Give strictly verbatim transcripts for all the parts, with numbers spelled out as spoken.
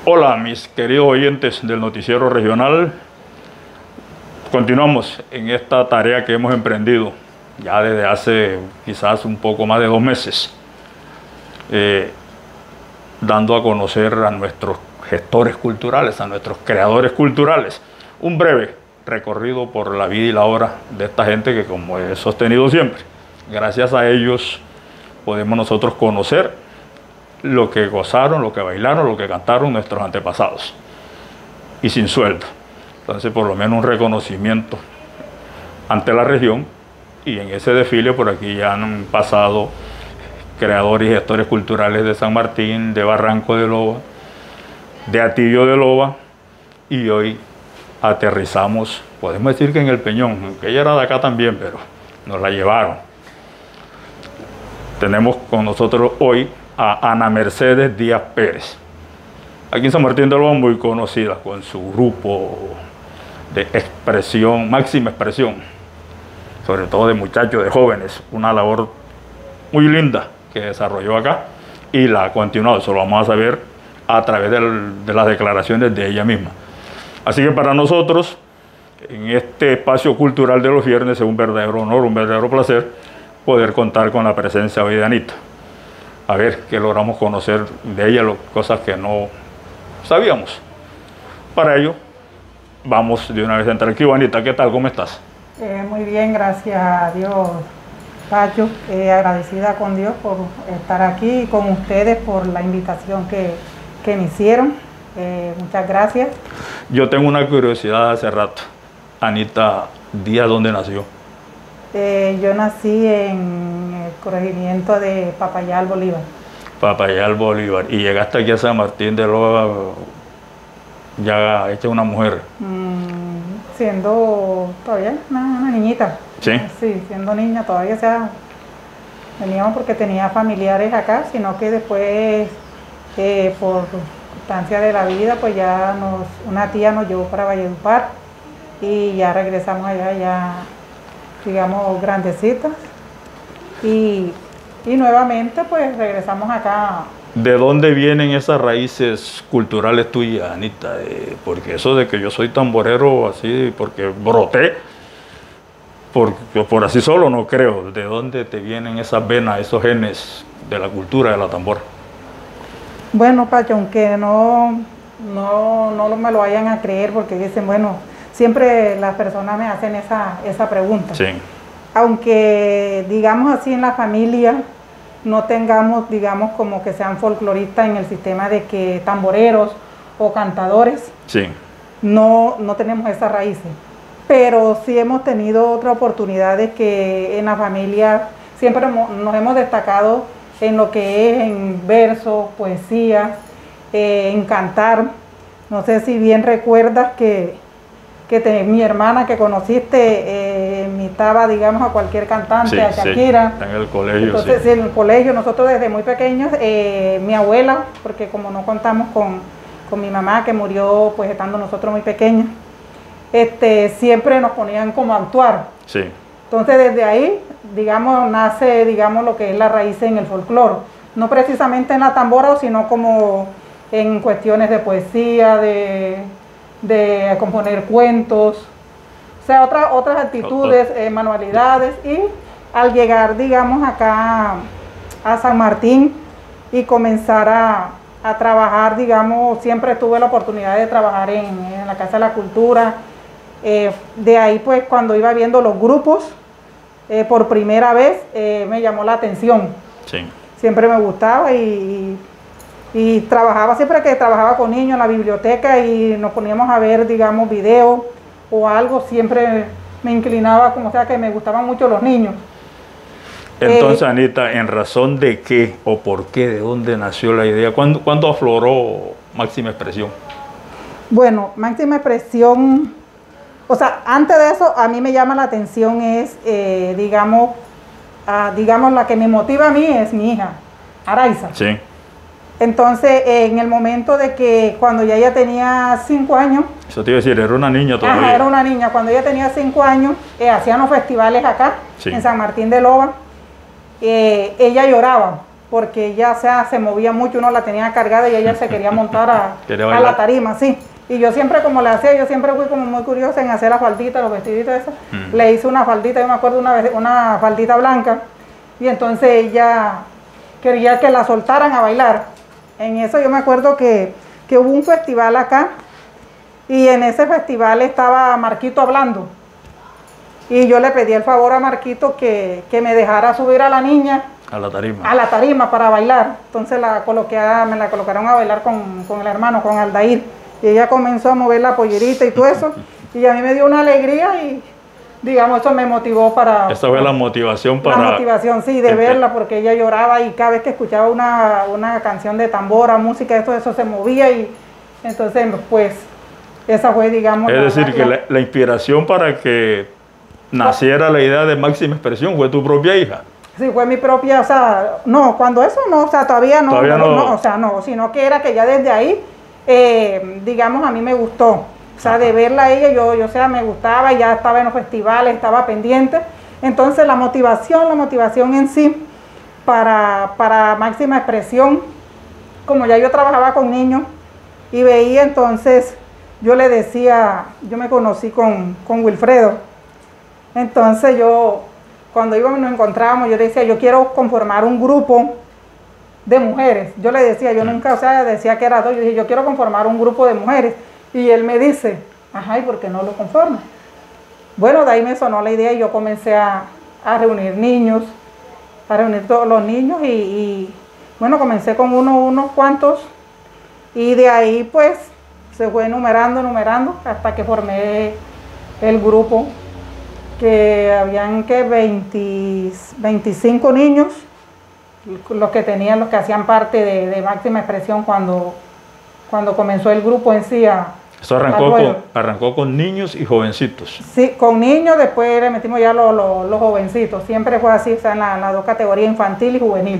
Hola, mis queridos oyentes del Noticiero Regional. Continuamos en esta tarea que hemos emprendido ya desde hace quizás un poco más de dos meses, eh, dando a conocer a nuestros gestores culturales, a nuestros creadores culturales, un breve recorrido por la vida y la obra de esta gente que, como he sostenido siempre, gracias a ellos podemos nosotros conocer lo que gozaron, lo que bailaron, lo que cantaron nuestros antepasados, y sin sueldo. Entonces, por lo menos un reconocimiento ante la región, y en ese desfile por aquí ya han pasado creadores y gestores culturales de San Martín, de Barranco de Loba, de Atillo de Loba, y hoy aterrizamos, podemos decir que en El Peñón, aunque ella era de acá también, pero nos la llevaron. Tenemos con nosotros hoy a Ana Mercedes Díaz Pérez, aquí en San Martín de Loba, muy conocida con su grupo de expresión, máxima expresión, sobre todo de muchachos, de jóvenes, una labor muy linda que desarrolló acá y la ha continuado. Eso lo vamos a saber a través del, de las declaraciones de ella misma. Así que para nosotros, en este espacio cultural de los viernes, es un verdadero honor, un verdadero placer poder contar con la presencia hoy de Anita. A ver qué logramos conocer de ella, lo, cosas que no sabíamos. Para ello, vamos de una vez a entrar aquí. Anita, ¿qué tal? ¿Cómo estás? Eh, muy bien, gracias a Dios, Pacho. Eh, agradecida con Dios por estar aquí y con ustedes por la invitación que, que me hicieron. Eh, muchas gracias. Yo tengo una curiosidad hace rato. Anita Díaz, ¿dónde nació? Eh, yo nací en el corregimiento de Papayal, Bolívar. Papayal, Bolívar. ¿Y llegaste aquí a San Martín de Loba ya hecha una mujer? Mm, siendo todavía una, una niñita. ¿Sí? Sí, siendo niña todavía. O sea, veníamos porque tenía familiares acá, sino que después, eh, por circunstancias de la vida, pues ya nos, una tía nos llevó para Valledupar y ya regresamos allá, ya digamos grandecitas, y, y nuevamente pues regresamos acá. ¿De dónde vienen esas raíces culturales tuyas, Anita? Eh, porque eso de que yo soy tamborero así, porque broté, por, por así solo no creo. ¿De dónde te vienen esas venas, esos genes de la cultura de la tambora? Bueno, Pacho, aunque no, no, no me lo vayan a creer, porque dicen, bueno, siempre las personas me hacen esa, esa pregunta. Sí. Aunque, digamos así, en la familia no tengamos, digamos, como que sean folcloristas en el sistema de que tamboreros o cantadores, sí. no, no tenemos esas raíces. Pero sí hemos tenido otra oportunidad de que en la familia siempre nos hemos destacado en lo que es en verso, poesía, eh, en cantar. No sé si bien recuerdas que que te, mi hermana que conociste eh, imitaba, digamos, a cualquier cantante, sí, a Shakira. Sí, en el colegio. Entonces, sí. en el colegio, nosotros desde muy pequeños, eh, mi abuela, porque como no contamos con, con mi mamá, que murió pues estando nosotros muy pequeños, este, siempre nos ponían como a actuar. Sí. Entonces, desde ahí, digamos, nace, digamos, lo que es la raíz en el folclore. No precisamente en la tambora, sino como en cuestiones de poesía, de... de componer cuentos, o sea, otras otras actitudes, eh, manualidades, y al llegar, digamos, acá a San Martín y comenzar a, a trabajar, digamos, siempre tuve la oportunidad de trabajar en, en la Casa de la Cultura, eh, de ahí pues cuando iba viendo los grupos, eh, por primera vez eh, me llamó la atención, sí. Siempre me gustaba y... y trabajaba, siempre que trabajaba con niños en la biblioteca y nos poníamos a ver, digamos, videos o algo, siempre me inclinaba, como sea, que me gustaban mucho los niños. Entonces, eh, Anita, ¿en razón de qué o por qué, de dónde nació la idea? ¿Cuándo, ¿cuándo afloró Máxima Expresión? Bueno, Máxima Expresión, o sea, antes de eso, a mí me llama la atención es, eh, digamos, uh, digamos, la que me motiva a mí es mi hija, Araiza. Sí. Entonces, en el momento de que cuando ya ella tenía cinco años... Eso te iba a decir, era una niña todavía. Ajá, era una niña. Cuando ella tenía cinco años, eh, hacían los festivales acá, sí, en San Martín de Loba. Eh, ella lloraba porque ella o sea, se movía mucho, uno la tenía cargada y ella se quería montar a, a la tarima, sí. Y yo siempre, como le hacía, yo siempre fui como muy curiosa en hacer las falditas, los vestiditos esos. Mm. Le hice una faldita, yo me acuerdo una vez, una faldita blanca, y entonces ella quería que la soltaran a bailar. En eso yo me acuerdo que, que hubo un festival acá, y en ese festival estaba Marquito hablando. Y yo le pedí el favor a Marquito que, que me dejara subir a la niña a la tarima. A la tarima para bailar. Entonces la coloqué a, me la colocaron a bailar con, con el hermano, con Aldair. Y ella comenzó a mover la pollerita y todo eso. Y a mí me dio una alegría y, digamos, eso me motivó para... Esa fue la motivación para... La motivación, sí, de verla, porque ella lloraba y cada vez que escuchaba una, una canción de tambora, música, todo eso se movía y entonces, pues, esa fue, digamos... Es decir, que la, la inspiración para que naciera la idea de máxima expresión fue tu propia hija. Sí, fue mi propia, o sea, no, cuando eso no, o sea, todavía no, todavía no, no, no o sea, no, sino que era que ya desde ahí, eh, digamos, a mí me gustó, o sea, Ajá. de verla a ella, yo, yo, o sea, me gustaba, ya estaba en los festivales, estaba pendiente, entonces la motivación, la motivación en sí, para, para máxima expresión, como ya yo trabajaba con niños y veía, entonces, yo le decía, yo me conocí con, con Wilfredo, entonces yo... Cuando íbamos nos encontrábamos, yo le decía, yo quiero conformar un grupo de mujeres. Yo le decía, yo nunca, o sea, decía que era dos. Yo dije, yo quiero conformar un grupo de mujeres. Y él me dice, ajá, ¿y por qué no lo conforma? Bueno, de ahí me sonó la idea y yo comencé a, a reunir niños, a reunir todos los niños y, y bueno, comencé con uno, unos cuantos. Y de ahí, pues, se fue enumerando, enumerando, hasta que formé el grupo. Que habían que veinte, veinticinco niños, los que tenían, los que hacían parte de, de máxima expresión cuando, cuando comenzó el grupo en sí a... Eso arrancó con, arrancó con niños y jovencitos. Sí, con niños, después le metimos ya los, los, los jovencitos, siempre fue así, o sea, en las la dos categorías, infantil y juvenil.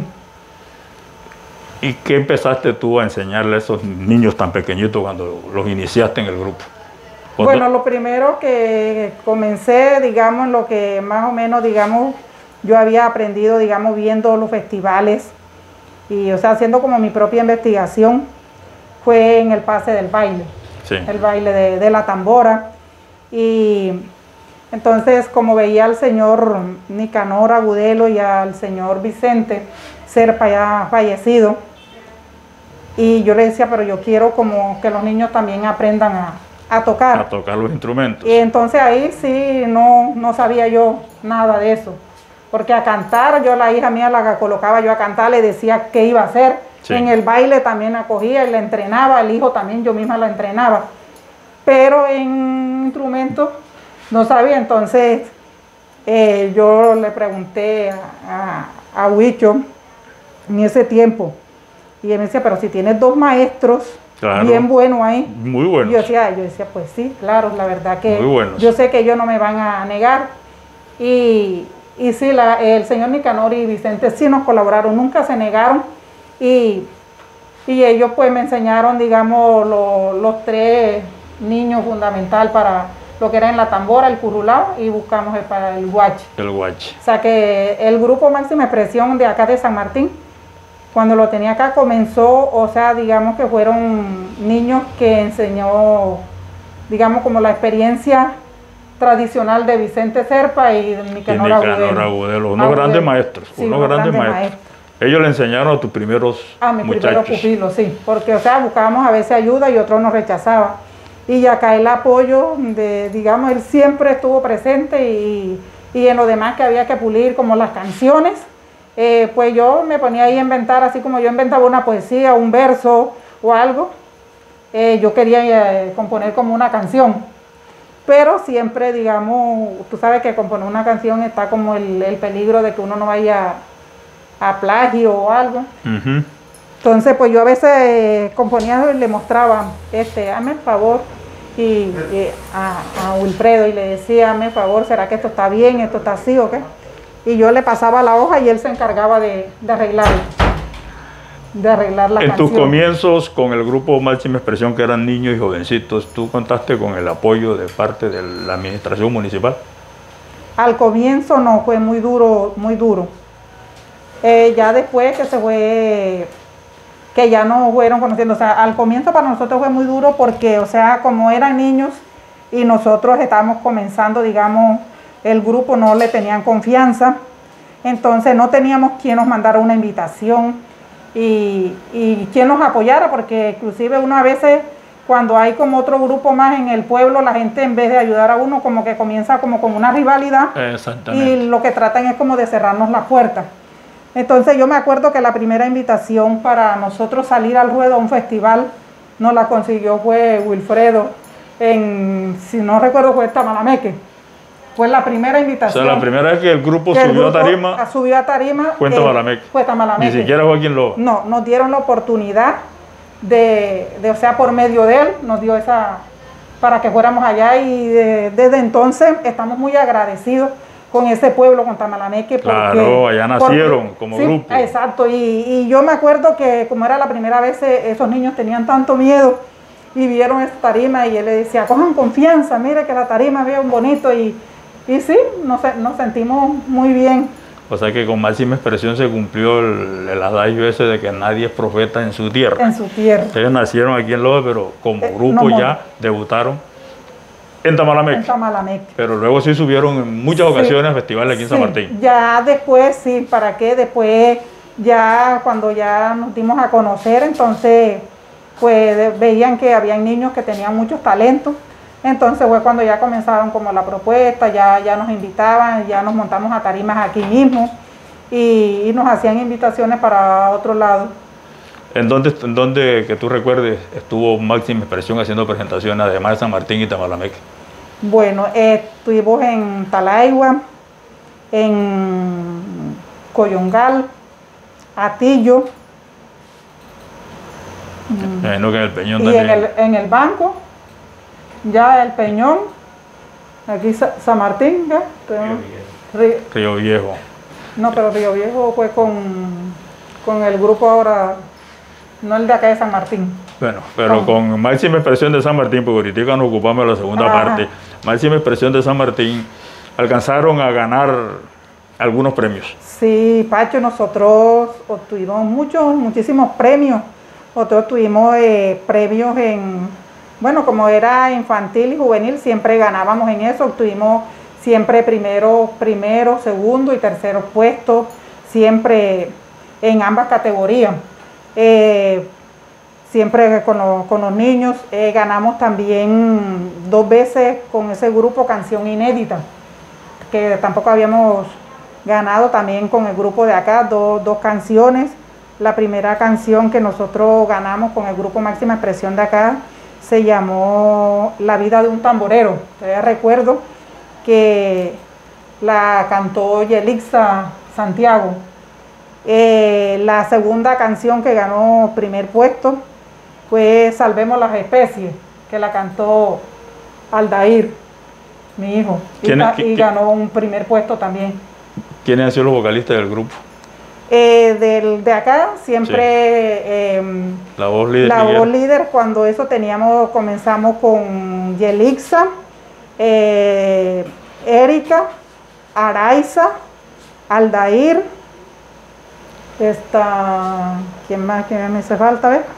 ¿Y qué empezaste tú a enseñarle a esos niños tan pequeñitos cuando los iniciaste en el grupo? Bueno, lo primero que comencé, digamos, lo que más o menos, digamos, yo había aprendido, digamos, viendo los festivales y, o sea, haciendo como mi propia investigación, fue en el pase del baile, sí. el baile de, de la tambora. Y entonces, como veía al señor Nicanor Agudelo y al señor Vicente Serpa ya fallecido, y yo le decía, pero yo quiero como que los niños también aprendan a a tocar. A tocar los instrumentos. Y entonces ahí sí no, no sabía yo nada de eso. Porque a cantar, yo la hija mía la colocaba yo a cantar, le decía qué iba a hacer. Sí. En el baile también la cogía y la entrenaba, el hijo también yo misma lo entrenaba. Pero en instrumentos no sabía, entonces eh, yo le pregunté a, a, a Huicho en ese tiempo. Y él me decía, pero si tienes dos maestros, claro, bien bueno ahí. Muy bueno. Yo decía, yo decía, pues sí, claro, la verdad que muy buenos. Yo sé que ellos no me van a negar. Y, y sí, la, el señor Nicanor y Vicente sí nos colaboraron, nunca se negaron. Y, y ellos pues me enseñaron, digamos, lo, los tres niños fundamental para lo que era en la tambora, el curulao y buscamos el, para el guache. El guache. O sea que el grupo Máxima Expresión de acá de San Martín, cuando lo tenía acá comenzó, o sea, digamos que fueron niños que enseñó, digamos, como la experiencia tradicional de Vicente Serpa y de Nicanor Agudelo. Agudelo, unos grandes maestros, sí, unos grandes maestros. maestros. Ellos le enseñaron a tus primeros A mis muchachos. primeros pupilos, sí, porque, o sea, buscábamos a veces ayuda y otros nos rechazaban. Y acá el apoyo, de, digamos, él siempre estuvo presente y, y en lo demás que había que pulir, como las canciones, Eh, pues yo me ponía ahí a inventar, así como yo inventaba una poesía, un verso o algo, eh, yo quería eh, componer como una canción, pero siempre, digamos, tú sabes que componer una canción está como el, el peligro de que uno no vaya a, a plagio o algo. Uh-huh. Entonces, pues yo a veces eh, componía y le mostraba, este, hazme el favor, y, y a, a Wilfredo, y le decía, hazme el favor, ¿será que esto está bien, esto está así o qué? Y yo le pasaba la hoja y él se encargaba de, de arreglar, de arreglar la en canción. En tus comienzos con el grupo Máxima Expresión, que eran niños y jovencitos, ¿tú contaste con el apoyo de parte de la administración municipal? Al comienzo no, fue muy duro, muy duro. Eh, ya después que se fue, que ya nos fueron conociendo, o sea, al comienzo para nosotros fue muy duro porque, o sea, como eran niños y nosotros estábamos comenzando, digamos, el grupo no le tenían confianza, entonces no teníamos quien nos mandara una invitación y, y quien nos apoyara, porque inclusive uno a veces, cuando hay como otro grupo más en el pueblo, la gente en vez de ayudar a uno, como que comienza como con una rivalidad y lo que tratan es como de cerrarnos la puerta. Entonces yo me acuerdo que la primera invitación para nosotros salir al ruedo a un festival nos la consiguió fue Wilfredo, en, si no recuerdo fue Tamalameque. Fue la primera invitación. O sea, la primera vez que el grupo que subió el grupo a tarima, subió a tarima fue en eh, Tamalameque. Fue Tamalameque. Ni siquiera fue aquí en Loja. No, nos dieron la oportunidad de, de, o sea, por medio de él, nos dio esa, para que fuéramos allá y de, desde entonces estamos muy agradecidos con ese pueblo, con Tamalameque. Porque, claro, allá nacieron porque, como sí, grupo. Exacto, y, y yo me acuerdo que como era la primera vez, esos niños tenían tanto miedo y vieron esta tarima y él le decía, cojan confianza, mire que la tarima es bien bonito y, y sí, nos, nos sentimos muy bien. O sea que con máxima expresión se cumplió el, el adagio ese de que nadie es profeta en su tierra. En su tierra. Ellos nacieron aquí en Loja, pero como eh, grupo no, ya no. debutaron en Tamalameque. En Tamalameque. Pero luego sí subieron en muchas ocasiones sí, a festivales aquí en sí. San Martín. Ya después, sí, ¿para qué? Después, ya cuando ya nos dimos a conocer, entonces, pues veían que habían niños que tenían muchos talentos. Entonces fue cuando ya comenzaron como la propuesta, ya, ya nos invitaban, ya nos montamos a tarimas aquí mismo y, y nos hacían invitaciones para otro lado. ¿En dónde, en dónde, que tú recuerdes, estuvo Máxima Expresión haciendo presentaciones, además de San Martín y Tamalameque? Bueno, eh, estuvimos en Talaigua, en Coyongal, Atillo. Imagino que en el Peñón y también. En el, en el banco, ya el Peñón, aquí Sa San Martín, ¿ya? Río Viejo. Río Viejo. No, pero Río Viejo fue con, con el grupo ahora, no el de acá de San Martín. Bueno, pero con, con Máxima Expresión de San Martín, porque ahorita nos ocupamos de la segunda Ajá. parte, Máxima Expresión de San Martín, alcanzaron a ganar algunos premios. Sí, Pacho, nosotros obtuvimos muchos, muchísimos premios. Nosotros tuvimos eh, premios en, bueno, como era infantil y juvenil, siempre ganábamos en eso, obtuvimos siempre primero, primero, segundo y tercero puestos, siempre en ambas categorías. Eh, siempre con, lo, con los niños, eh, ganamos también dos veces con ese grupo Canción Inédita, que tampoco habíamos ganado también con el grupo de acá, do, dos canciones. La primera canción que nosotros ganamos con el grupo Máxima Expresión de acá se llamó La vida de un tamborero. Todavía recuerdo que la cantó Yelixa Santiago. Eh, la segunda canción que ganó primer puesto fue Salvemos las Especies, que la cantó Aldair, mi hijo, y, es, y ganó un primer puesto también. ¿Quiénes han sido los vocalistas del grupo? Eh, del, de acá siempre sí. eh, la voz líder, la voz líder cuando eso teníamos, comenzamos con Yelixa, eh, Erika, Araiza, Aldair, esta, ¿quién más? ¿Quién me hace falta? ¿Ver?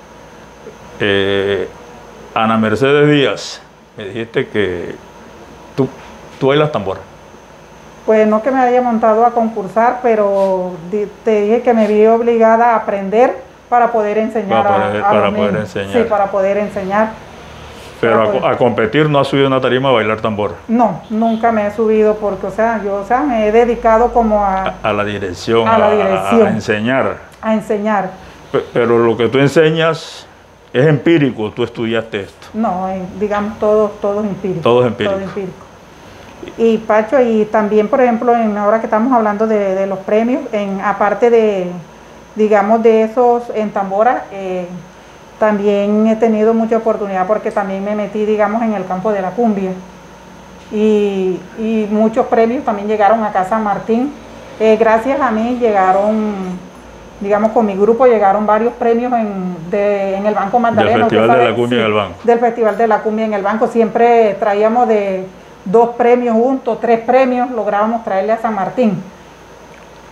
Eh, Ana Mercedes Díaz, me dijiste que tú, tú bailas tambor. Pues no que me haya montado a concursar, pero te dije que me vi obligada a aprender para poder enseñar para poder, a, a para los poder niños. enseñar. Sí, para poder enseñar. Pero a, poder. a competir no has subido una tarima a bailar tambor. No, nunca me he subido porque, o sea, yo o sea, me he dedicado como a... A, a la dirección, a, la dirección a, a enseñar. A enseñar. Pero lo que tú enseñas es empírico, tú estudiaste esto. No, digamos todo, todo es empírico. Todo es empírico. Todo empírico. Y Pacho, y también por ejemplo, en ahora que estamos hablando de, de los premios, en aparte de, digamos, de esos en tambora, eh, también he tenido mucha oportunidad porque también me metí, digamos, en el campo de la cumbia. Y, y muchos premios también llegaron acá a San Martín. Eh, gracias a mí llegaron, digamos, con mi grupo llegaron varios premios en, de, en el Banco Magdalena. Del Festival de la Cumbia sí, en el Banco. Del Festival de la Cumbia en el Banco. Siempre traíamos de dos premios juntos, tres premios, lográbamos traerle a San Martín.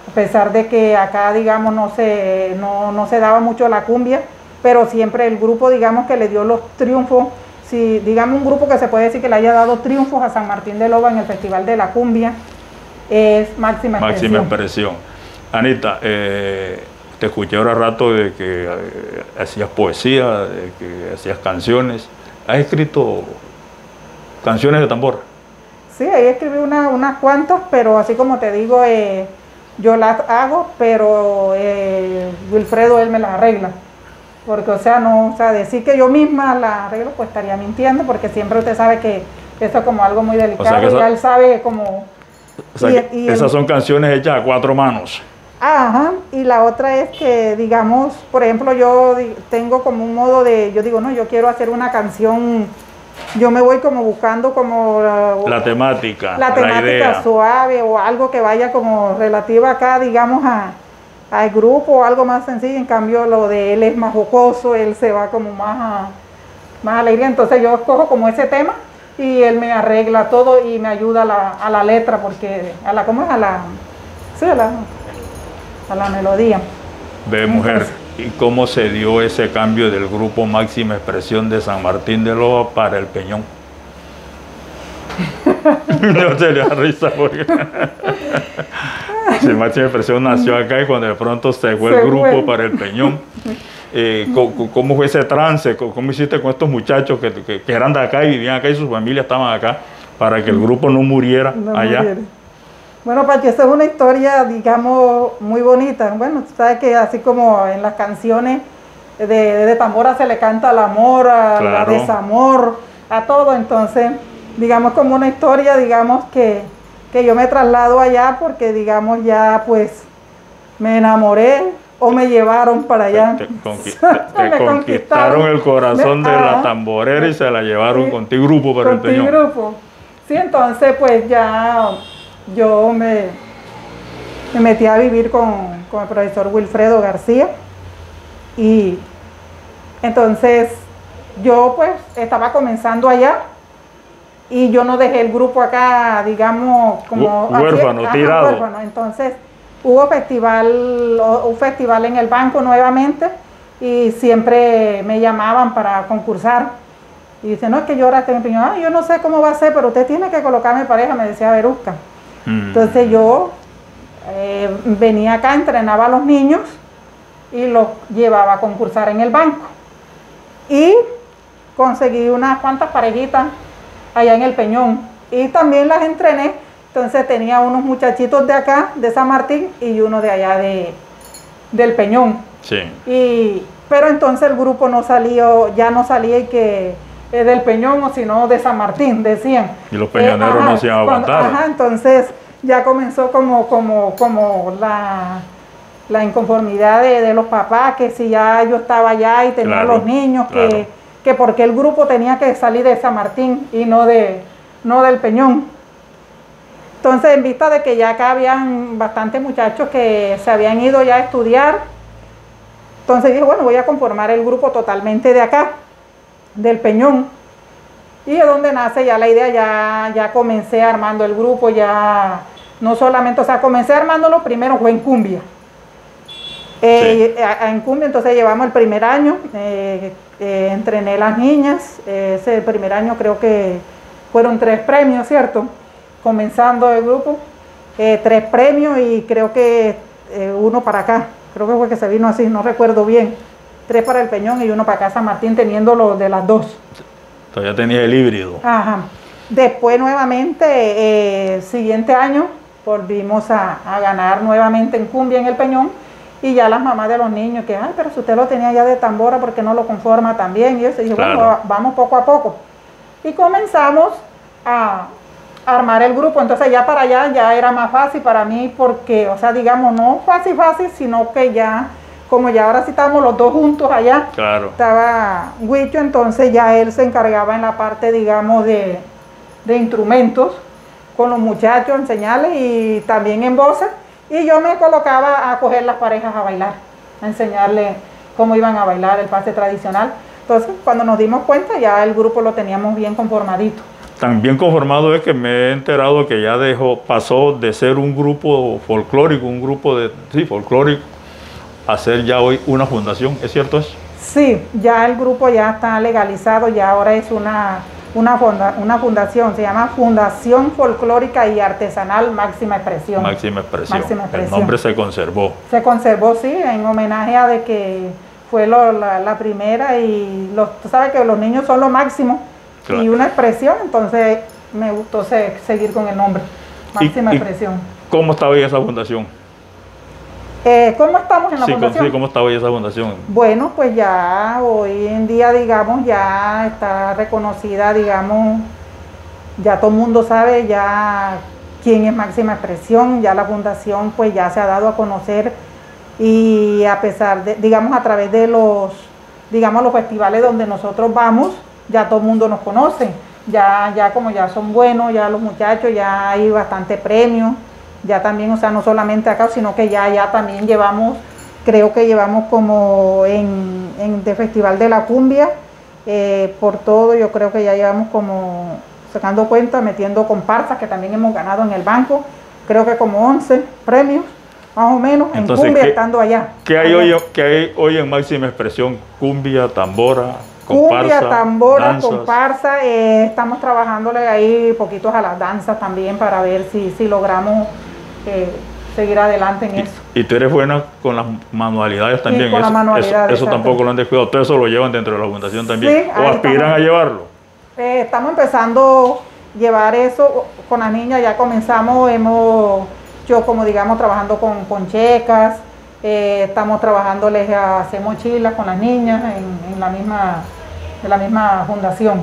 A pesar de que acá, digamos, no se, no, no se daba mucho la cumbia, pero siempre el grupo, digamos, que le dio los triunfos, si, digamos, un grupo que se puede decir que le haya dado triunfos a San Martín de Loba en el Festival de la Cumbia, es Máxima Expresión. Máxima Expresión. Anita, eh, te escuché ahora rato de que eh, hacías poesía, de que hacías canciones. ¿Has escrito canciones de tambor? Sí, ahí escribí una, unas cuantas, pero así como te digo, eh, yo las hago, pero eh, Wilfredo él me las arregla. Porque, o sea, no, o sea, decir que yo misma las arreglo, pues estaría mintiendo, porque siempre usted sabe que eso es como algo muy delicado, o sea, esa, y él sabe como... O sea, y, y esas el, son canciones hechas a cuatro manos. Ajá, y la otra es que, digamos, por ejemplo, yo tengo como un modo de, yo digo, no, yo quiero hacer una canción, yo me voy como buscando como... La temática, la temática la idea. Suave o algo que vaya como relativa acá, digamos, a, al grupo o algo más sencillo. En cambio, lo de él es más jocoso, él se va como más a, más alegría. Entonces yo escojo como ese tema y él me arregla todo y me ayuda a la, a la letra, porque, a la, ¿cómo es? A la, sí, a la, a la melodía. Ve, mujer. Entonces, ¿y cómo se dio ese cambio del grupo Máxima Expresión de San Martín de Loba para el Peñón? No se le da risa porque si Máxima Expresión nació acá y cuando de pronto se fue se el grupo fue. para el Peñón. Eh, ¿cómo, ¿Cómo fue ese trance? ¿Cómo hiciste con estos muchachos que, que, que eran de acá y vivían acá y sus familias estaban acá para que el grupo no muriera no allá? Muriera. Bueno, Pachi, esa es una historia, digamos, muy bonita. Bueno, tú sabes que así como en las canciones de, de tambora se le canta al amor, al claro. desamor, a todo. Entonces, digamos, como una historia, digamos, que, que yo me traslado allá porque, digamos, ya pues me enamoré o me llevaron para allá. Te, te, conqui te, te conquistaron el corazón me, de la tamborera y se la llevaron sí, con tu grupo para el Peñón. Grupo. Sí, entonces pues ya... Yo me, me metí a vivir con, con el profesor Wilfredo García y entonces yo pues estaba comenzando allá y yo no dejé el grupo acá, digamos, como... Huérfano, así, tirado. Ajá, huérfano. Entonces hubo festival, un festival en el banco nuevamente y siempre me llamaban para concursar. Y dice, no, es que yo ahora tengo opinión, ah, yo no sé cómo va a ser, pero usted tiene que colocarme pareja, me decía Verusca. Entonces yo eh, venía acá, entrenaba a los niños y los llevaba a concursar en el banco. Y conseguí unas cuantas parejitas allá en el Peñón. Y también las entrené, entonces tenía unos muchachitos de acá, de San Martín, y uno de allá de, del Peñón. Sí. Y, pero entonces el grupo no salió, ya no salía y que... del Peñón o sino de San Martín, decían. Y los peñoneros eh, ajá, no se aguantaron. Ajá, entonces ya comenzó como, como, como la, la inconformidad de, de los papás, que si ya yo estaba allá y tenía claro, los niños, claro. que, que porque el grupo tenía que salir de San Martín y no, de, no del Peñón. Entonces, en vista de que ya acá habían bastantes muchachos que se habían ido ya a estudiar, entonces dije, bueno, voy a conformar el grupo totalmente de acá, del Peñón, y es donde nace ya la idea. Ya, ya comencé armando el grupo, ya no solamente, o sea, comencé armándolo primero fue en cumbia, eh, sí. en cumbia, entonces llevamos el primer año, eh, eh, entrené las niñas, eh, ese primer año creo que fueron tres premios, ¿cierto? Comenzando el grupo, eh, tres premios y creo que eh, uno para acá, creo que fue que se vino así, no recuerdo bien. Tres para el Peñón y uno para acá San Martín, teniendo los de las dos. Todavía tenía el híbrido. Ajá. Después nuevamente, eh, siguiente año, volvimos a, a ganar nuevamente en cumbia en el Peñón. Y ya las mamás de los niños que, ay, pero si usted lo tenía ya de tambora, ¿por qué no lo conforma también? Y eso, y dije, claro. Bueno, vamos poco a poco. Y comenzamos a armar el grupo. Entonces ya para allá ya era más fácil para mí porque, o sea, digamos, no fácil, fácil, sino que ya... Como ya ahora sí estábamos los dos juntos allá, claro. Estaba Huicho, entonces ya él se encargaba en la parte, digamos, de, de instrumentos con los muchachos, enseñarles y también en voces. Y yo me colocaba a coger las parejas a bailar, a enseñarles cómo iban a bailar el pase tradicional. Entonces, cuando nos dimos cuenta, ya el grupo lo teníamos bien conformadito. tan bien conformado es que me he enterado que ya dejó, pasó de ser un grupo folclórico, un grupo de, sí, folclórico, a ser ya hoy una fundación. ¿Es cierto eso? Sí, ya el grupo ya está legalizado, ya ahora es una, una, funda, una fundación, se llama Fundación Folclórica y Artesanal Máxima Expresión. Máxima Expresión. Máxima Expresión. El nombre se conservó. Se conservó, sí, en homenaje a de que fue lo, la, la primera y los, tú sabes que los niños son lo máximo. Claro. Y una expresión, entonces me gustó se, seguir con el nombre, Máxima ¿Y, Expresión. Y ¿Cómo estaba hoy esa fundación? Eh, ¿Cómo estamos en la sí, fundación? Sí, ¿cómo está hoy esa fundación? Bueno, pues ya hoy en día, digamos, ya está reconocida, digamos, ya todo el mundo sabe ya quién es Máxima Expresión, ya la fundación pues ya se ha dado a conocer y a pesar de, digamos, a través de los, digamos, los festivales donde nosotros vamos, ya todo el mundo nos conoce, ya, ya como ya son buenos, ya los muchachos, ya hay bastante premios, ya también, o sea, no solamente acá, sino que ya, ya también llevamos, creo que llevamos como en, en de Festival de la Cumbia, eh, por todo, yo creo que ya llevamos como, sacando cuenta, metiendo comparsas, que también hemos ganado en el banco, creo que como once premios, más o menos, entonces, en cumbia, ¿qué, estando allá. ¿qué hay, allá. Hoy, ¿Qué hay hoy en Máxima Expresión? Cumbia, tambora, comparsa, cumbia, tambora, danzas. comparsa, eh, estamos trabajándole ahí poquitos a las danzas también para ver si, si logramos eh, seguir adelante en y, eso. Y tú eres buena con las manualidades también, sí, con eso, las manualidades, eso, eso tampoco lo han descuidado, todo eso lo llevan dentro de la fundación también, sí, o aspiran estamos, a llevarlo. Eh, estamos empezando a llevar eso con las niñas, ya comenzamos, hemos, yo como digamos trabajando con ponchecas, eh, estamos trabajándoles a hacer mochilas con las niñas en, en la misma, en la misma fundación.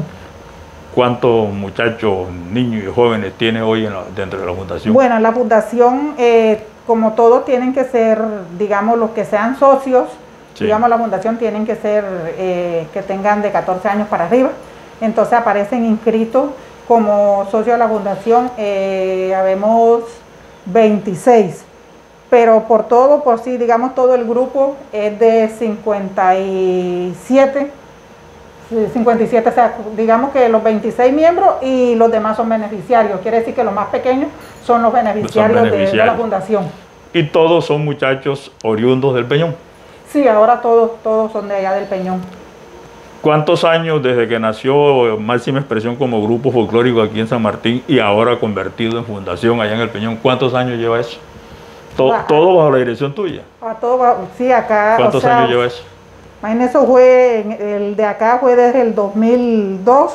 ¿Cuántos muchachos, niños y jóvenes tiene hoy en la, dentro de la fundación? Bueno, en la fundación, eh, como todos tienen que ser, digamos, los que sean socios, sí. digamos, la fundación tienen que ser, eh, que tengan de catorce años para arriba. Entonces aparecen inscritos como socios de la fundación, eh, habemos veintiséis. Pero por todo, por sí, digamos, todo el grupo es de cincuenta y siete. cincuenta y siete, o sea, digamos que los veintiséis miembros y los demás son beneficiarios. Quiere decir que los más pequeños son los beneficiarios, son beneficiarios. De, de la fundación. ¿Y todos son muchachos oriundos del Peñón? Sí, ahora todos, todos son de allá del Peñón. ¿Cuántos años desde que nació Máxima Expresión como grupo folclórico aquí en San Martín y ahora convertido en fundación allá en el Peñón? ¿Cuántos años lleva eso? ¿Todo, a, todo bajo la dirección tuya? A todo, sí, acá. ¿Cuántos o sea, años lleva eso? Imagínense, eso fue, el de acá fue desde el dos mil dos,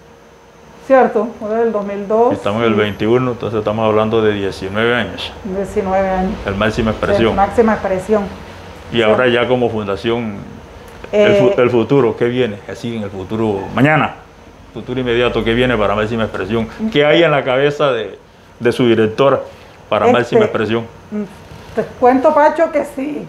¿cierto? Fue desde el dos mil dos. Estamos en el veintiuno, entonces estamos hablando de diecinueve años. diecinueve años. El Máxima Expresión. El Máxima Expresión. Y sí. Ahora ya como fundación, eh, el, el futuro, ¿qué viene? Así en el futuro, mañana, futuro inmediato, ¿qué viene para Máxima Expresión? ¿Qué hay en la cabeza de, de su directora para este, Máxima Expresión? Te cuento, Pacho, que sí.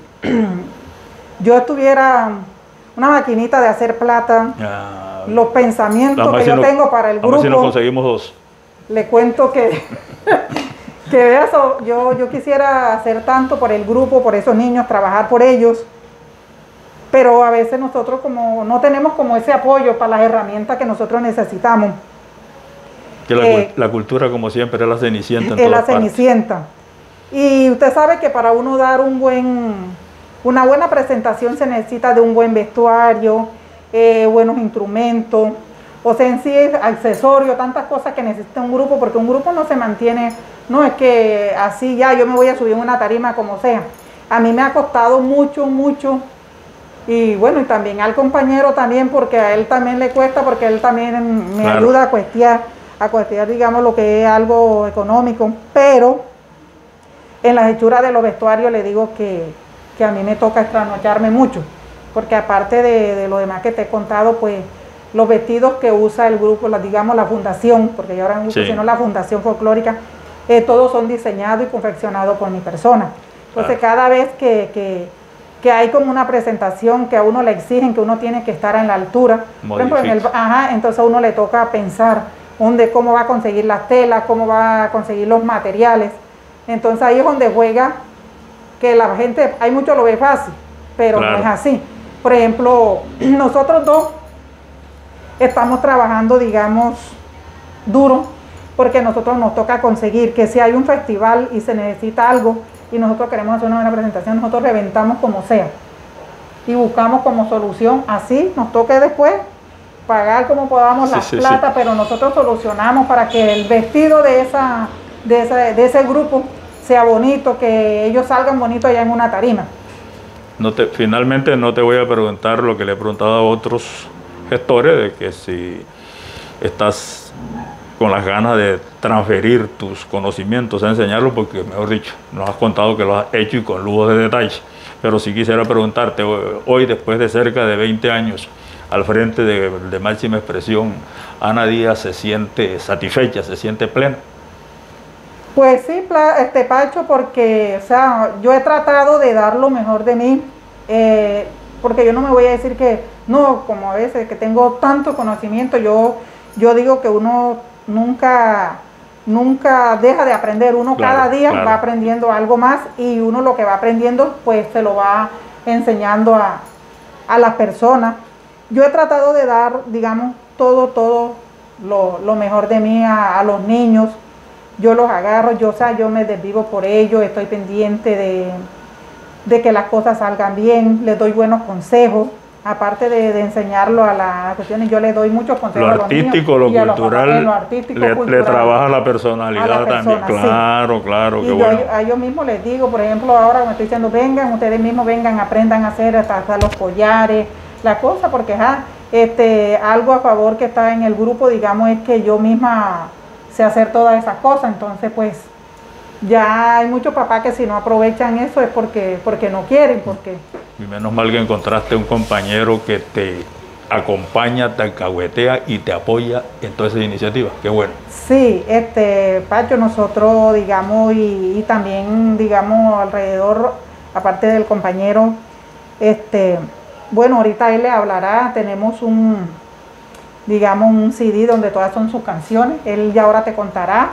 Yo tuviera una maquinita de hacer plata, ah, los pensamientos que yo no, tengo para el grupo. Si nos conseguimos dos. Le cuento que, que veas, yo, yo quisiera hacer tanto por el grupo, por esos niños, trabajar por ellos, pero a veces nosotros como no tenemos como ese apoyo para las herramientas que nosotros necesitamos. Que la, eh, la cultura, como siempre, es la cenicienta en es todas la cenicienta. Y usted sabe que para uno dar un buen... Una buena presentación se necesita de un buen vestuario, eh, buenos instrumentos, o sea, en sí accesorios, tantas cosas que necesita un grupo, porque un grupo no se mantiene, no es que así ya yo me voy a subir en una tarima como sea. A mí me ha costado mucho, mucho, y bueno, y también al compañero también, porque a él también le cuesta, porque él también me claro. ayuda a cuestear, a cuestear, digamos, lo que es algo económico, pero en las hechuras de los vestuarios le digo que... que a mí me toca trasnocharme mucho, porque aparte de, de lo demás que te he contado, pues los vestidos que usa el grupo, la, digamos la fundación, porque yo ahora no sí. sino la fundación folclórica, eh, todos son diseñados y confeccionados por mi persona. Entonces ah. cada vez que, que, que hay como una presentación que a uno le exigen que uno tiene que estar en la altura, por ejemplo, en el, ajá, entonces a uno le toca pensar dónde, cómo va a conseguir las telas, cómo va a conseguir los materiales. Entonces ahí es donde juega que la gente, hay mucho lo ve fácil, pero claro. no es así. Por ejemplo, nosotros dos estamos trabajando, digamos, duro, porque a nosotros nos toca conseguir que si hay un festival y se necesita algo y nosotros queremos hacer una buena presentación, nosotros reventamos como sea y buscamos como solución, así nos toque después pagar como podamos la sí, plata, sí. pero nosotros solucionamos para que el vestido de, esa, de, esa, de ese grupo sea bonito, que ellos salgan bonitos allá en una tarima. No te, finalmente no te voy a preguntar lo que le he preguntado a otros gestores, de que si estás con las ganas de transferir tus conocimientos a enseñarlos, porque mejor dicho, nos has contado que lo has hecho y con lujo de detalles. Pero sí quisiera preguntarte, hoy después de cerca de veinte años al frente de, de Máxima Expresión, Ana Díaz se siente satisfecha, se siente plena. Pues sí, este Pacho, porque o sea, yo he tratado de dar lo mejor de mí, eh, porque yo no me voy a decir que, no, como a veces que tengo tanto conocimiento, yo, yo digo que uno nunca, nunca deja de aprender, uno claro, cada día claro. va aprendiendo algo más y uno lo que va aprendiendo pues se lo va enseñando a, a las personas. Yo he tratado de dar, digamos, todo, todo lo, lo mejor de mí a, a los niños. Yo los agarro, yo, o sea, yo me desvivo por ellos, estoy pendiente de, de que las cosas salgan bien, les doy buenos consejos, aparte de, de enseñarlo a las cuestiones, yo les doy muchos consejos lo a los artístico, niños. Lo cultural, los, lo artístico, le, cultural, le trabaja la personalidad la persona, también, claro, sí. claro. Y qué yo bueno. a ellos mismos les digo, por ejemplo, ahora me estoy diciendo, vengan, ustedes mismos vengan, aprendan a hacer hasta, hasta los collares, la cosa, porque ja, este, algo a favor que está en el grupo, digamos, es que yo misma sé hacer todas esas cosas, entonces pues ya hay muchos papás que si no aprovechan eso es porque, porque no quieren, porque... Y menos mal que encontraste un compañero que te acompaña, te alcahuetea y te apoya en todas esas iniciativas, qué bueno. Sí, este, Pacho, nosotros digamos y, y también digamos alrededor, aparte del compañero, este, bueno, ahorita él le hablará, tenemos un... digamos un C D donde todas son sus canciones, él ya ahora te contará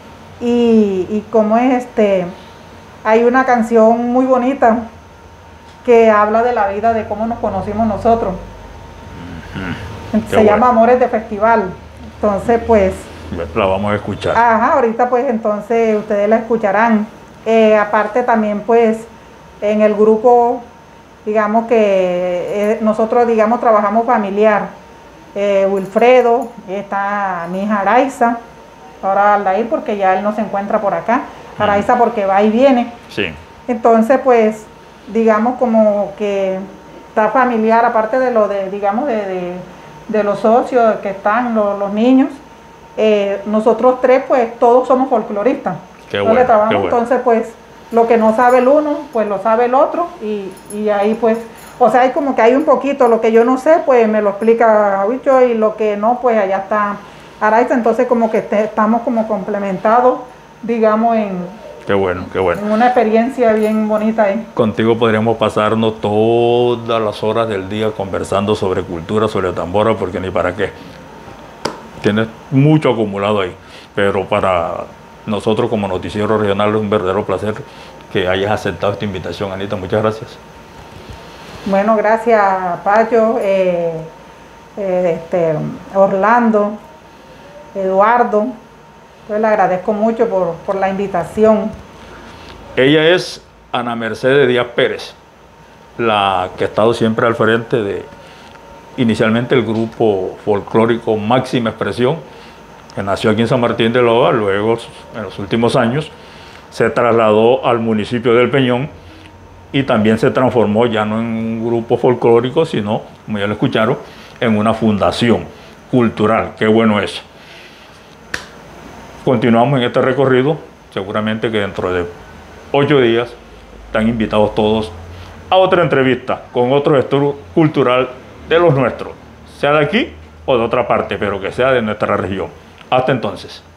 y, y cómo es este, hay una canción muy bonita que habla de la vida, de cómo nos conocimos nosotros, mm-hmm. se Qué llama bueno. Amores de Festival, entonces pues la vamos a escuchar. Ajá, ahorita pues entonces ustedes la escucharán, eh, aparte también pues en el grupo digamos que eh, nosotros digamos trabajamos familiar. Eh, Wilfredo, está mi hija Araiza, ahora Aldair porque ya él no se encuentra por acá, Araiza porque va y viene. Sí. Entonces pues digamos como que está familiar, aparte de lo de, digamos, de, de, de los socios que están, los, los niños, eh, nosotros tres pues todos somos folcloristas. Qué bueno, qué bueno. Entonces pues lo que no sabe el uno, pues lo sabe el otro y, y ahí pues... O sea, hay como que hay un poquito, lo que yo no sé, pues me lo explica Huicho y lo que no, pues allá está Araiza. Entonces como que te, estamos como complementados, digamos, en, qué bueno, qué bueno. en una experiencia bien bonita ahí. Contigo podríamos pasarnos todas las horas del día conversando sobre cultura, sobre tambora, porque ni para qué. Tienes mucho acumulado ahí, pero para nosotros como Noticiero Regional es un verdadero placer que hayas aceptado esta invitación, Anita. Muchas gracias. Bueno, gracias Pacho, eh, eh, este, Orlando, Eduardo, pues le agradezco mucho por, por la invitación. Ella es Ana Mercedes Díaz Pérez, la que ha estado siempre al frente de inicialmente el grupo folclórico Máxima Expresión, que nació aquí en San Martín de Loa, luego en los últimos años se trasladó al municipio del Peñón, y también se transformó ya no en un grupo folclórico, sino, como ya lo escucharon, en una fundación cultural. Qué bueno eso. Continuamos en este recorrido, seguramente que dentro de ocho días están invitados todos a otra entrevista con otro gestor cultural de los nuestros, sea de aquí o de otra parte, pero que sea de nuestra región. Hasta entonces.